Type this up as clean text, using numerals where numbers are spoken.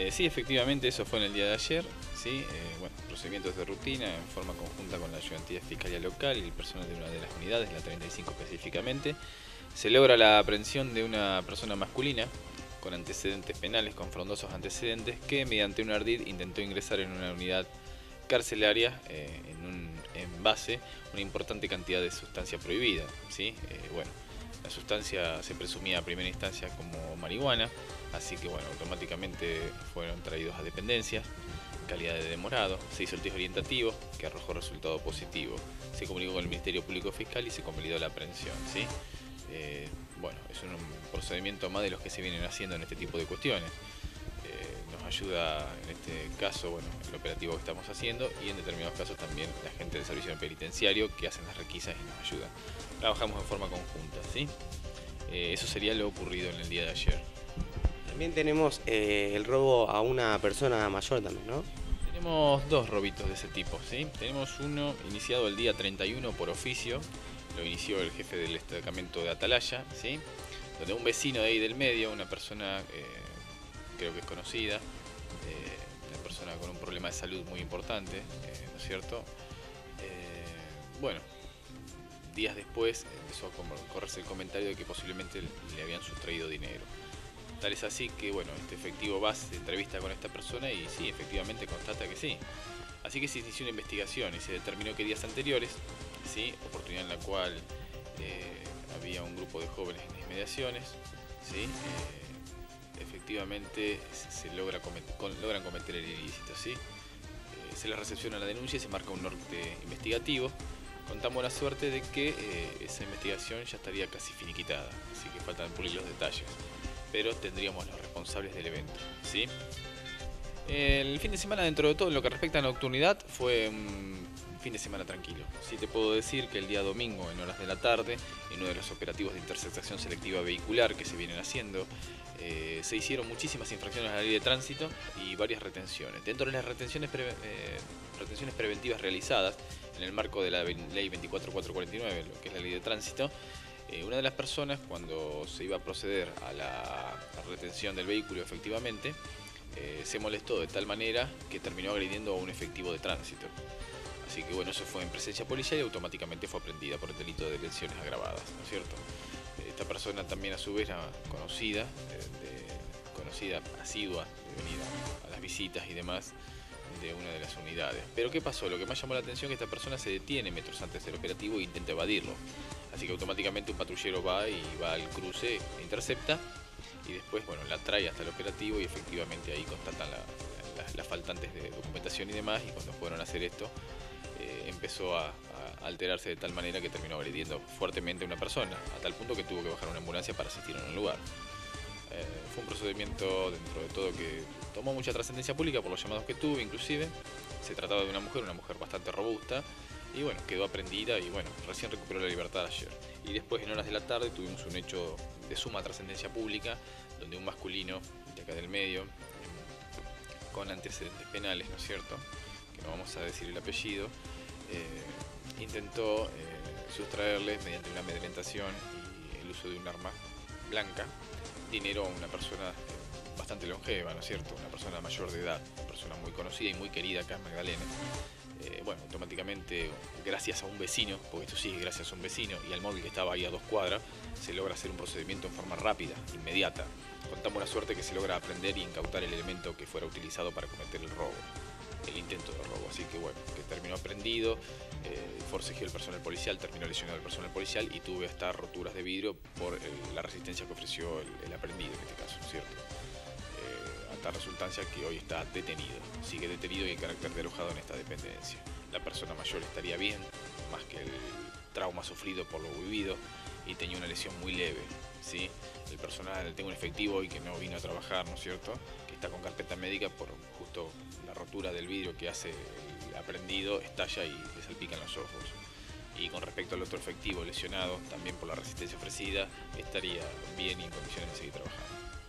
Sí, efectivamente, eso fue en el día de ayer. ¿Sí? Bueno, procedimientos de rutina en forma conjunta con la ayudantía de Fiscalía Local y el personal de una de las unidades, la 35 específicamente. Se logra la aprehensión de una persona masculina con antecedentes penales, con frondosos antecedentes, que mediante un ardid intentó ingresar en una unidad carcelaria en un envase una importante cantidad de sustancia prohibida. ¿Sí? Bueno, la sustancia se presumía a primera instancia como marihuana, así que bueno, automáticamente fueron traídos a dependencias, calidad de demorado, se hizo el test orientativo que arrojó resultado positivo, se comunicó con el Ministerio Público Fiscal y se convalidó la aprehensión. ¿Sí? Bueno, es un procedimiento más de los que se vienen haciendo en este tipo de cuestiones. Nos ayuda en este caso, bueno, el operativo que estamos haciendo, y en determinados casos también la gente del servicio penitenciario que hacen las requisas y nos ayuda. Trabajamos en forma conjunta, ¿sí? Eso sería lo ocurrido en el día de ayer. También tenemos el robo a una persona mayor también, ¿no? Tenemos dos robitos de ese tipo, ¿sí? Tenemos uno iniciado el día 31 por oficio, lo inició el jefe del destacamento de Atalaya, ¿sí? Donde un vecino de ahí del medio, una persona creo que es conocida, una persona con un problema de salud muy importante, ¿no es cierto? Bueno, días después empezó a correrse el comentario de que posiblemente le habían sustraído dinero. Tal es así que, bueno, este efectivo va, se entrevista con esta persona y sí, efectivamente constata que sí. Así que se inició una investigación y se determinó que días anteriores, ¿sí? Oportunidad en la cual había un grupo de jóvenes en las inmediaciones, ¿sí? Efectivamente logran cometer el ilícito, ¿sí? Se les recepciona la denuncia y se marca un norte investigativo. Contamos la suerte de que esa investigación ya estaría casi finiquitada, así que faltan pulir los detalles, pero tendríamos los responsables del evento, ¿sí? El fin de semana, dentro de todo, en lo que respecta a nocturnidad, fue un fin de semana tranquilo. Sí te puedo decir que el día domingo, en horas de la tarde, en uno de los operativos de interceptación selectiva vehicular que se vienen haciendo, se hicieron muchísimas infracciones a la ley de tránsito y varias retenciones. Dentro de las retenciones preventivas realizadas en el marco de la ley 24449, lo que es la ley de tránsito, una de las personas, cuando se iba a proceder a la retención del vehículo efectivamente, se molestó de tal manera que terminó agrediendo a un efectivo de tránsito. Así que bueno, eso fue en presencia policial y automáticamente fue aprehendida por el delito de lesiones agravadas, ¿no es cierto? Esta persona también a su vez era conocida, asidua, de venir a las visitas y demás de una de las unidades. Pero ¿qué pasó? Lo que más llamó la atención es que esta persona se detiene metros antes del operativo e intenta evadirlo. Así que automáticamente un patrullero va al cruce, la intercepta y después, bueno, la trae hasta el operativo y efectivamente ahí constatan las faltantes de documentación y demás, y cuando fueron a hacer esto empezó a alterarse de tal manera que terminó agrediendo fuertemente a una persona, a tal punto que tuvo que bajar una ambulancia para asistir en un lugar. Fue un procedimiento dentro de todo que tomó mucha trascendencia pública por los llamados que tuve, inclusive. Se trataba de una mujer bastante robusta, y bueno, quedó aprehendida y bueno, recién recuperó la libertad ayer. Y después, en horas de la tarde, tuvimos un hecho de suma trascendencia pública, donde un masculino de acá del medio, con antecedentes penales, ¿no es cierto?, que no vamos a decir el apellido, intentó sustraerle, mediante una amedrentación y el uso de un arma blanca, dinero a una persona bastante longeva, ¿no es cierto?, una persona mayor de edad, una persona muy conocida y muy querida acá en Magdalena. Bueno, automáticamente, gracias a un vecino, porque esto sí es gracias a un vecino, y al móvil que estaba ahí a 2 cuadras, se logra hacer un procedimiento en forma rápida, inmediata. Contamos la suerte que se logra aprender y incautar el elemento que fuera utilizado para cometer el robo, el intento de robo. Así que bueno, que terminó aprendido, forcejeó el personal policial, terminó lesionado el personal policial y tuve hasta roturas de vidrio por la resistencia que ofreció el aprendido en este caso, ¿cierto? A tal resultancia que hoy está detenido, sigue detenido y en carácter de alojado en esta dependencia. La persona mayor estaría bien, más que el trauma sufrido por lo vivido, y tenía una lesión muy leve, ¿sí? El personal, tengo un efectivo hoy que no vino a trabajar, ¿no es cierto?, que está con carpeta médica por justo la rotura del vidrio que hace el aprendido, estalla y le salpican los ojos. Y con respecto al otro efectivo lesionado, también por la resistencia ofrecida, estaría bien y en condiciones de seguir trabajando.